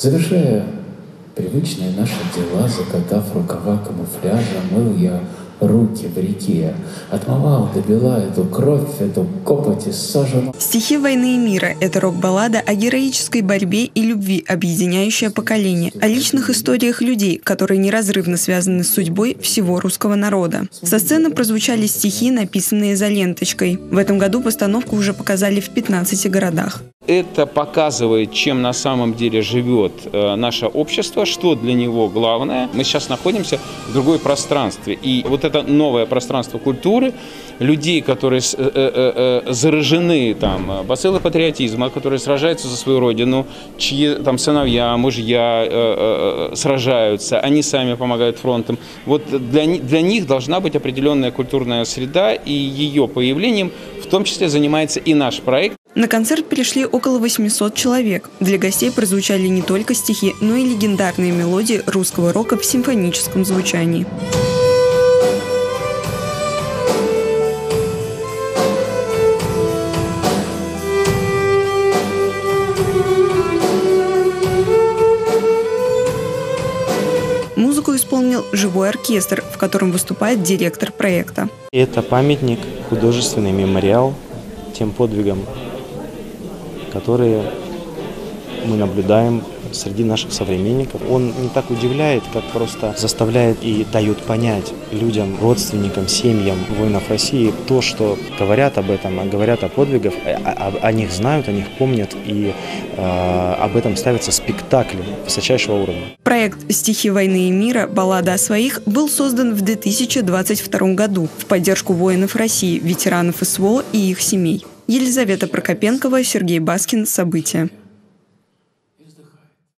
Завершая привычные наши дела, закатав рукава камуфляжа, мыл я руки в реке, отмывал до бела эту кровь, эту копоть и сажену. «Стихи войны и мира» — это рок-баллада о героической борьбе и любви, объединяющая поколение, о личных историях людей, которые неразрывно связаны с судьбой всего русского народа. Со сцены прозвучали стихи, написанные за ленточкой. В этом году постановку уже показали в 15 городах. Это показывает, чем на самом деле живет наше общество, что для него главное. Мы сейчас находимся в другой пространстве. И вот это новое пространство культуры, людей, которые заражены бациллой патриотизма, которые сражаются за свою родину, чьи сыновья, мужья сражаются, они сами помогают фронтам. Вот для них должна быть определенная культурная среда, и ее появлением в том числе занимается и наш проект. На концерт пришли около 800 человек. Для гостей прозвучали не только стихи, но и легендарные мелодии русского рока в симфоническом звучании. Музыку исполнил живой оркестр, в котором выступает директор проекта. Это памятник, художественный мемориал тем подвигам, которые мы наблюдаем среди наших современников. Он не так удивляет, как просто заставляет и дает понять людям, родственникам, семьям воинов России то, что говорят об этом, говорят о подвигах, о них знают, о них помнят, и об этом ставятся спектакли высочайшего уровня. Проект «Стихи войны и мира. Баллада о своих» был создан в 2022 году в поддержку воинов России, ветеранов СВО и их семей. Елизавета Прокопенкова, Сергей Баскин. События.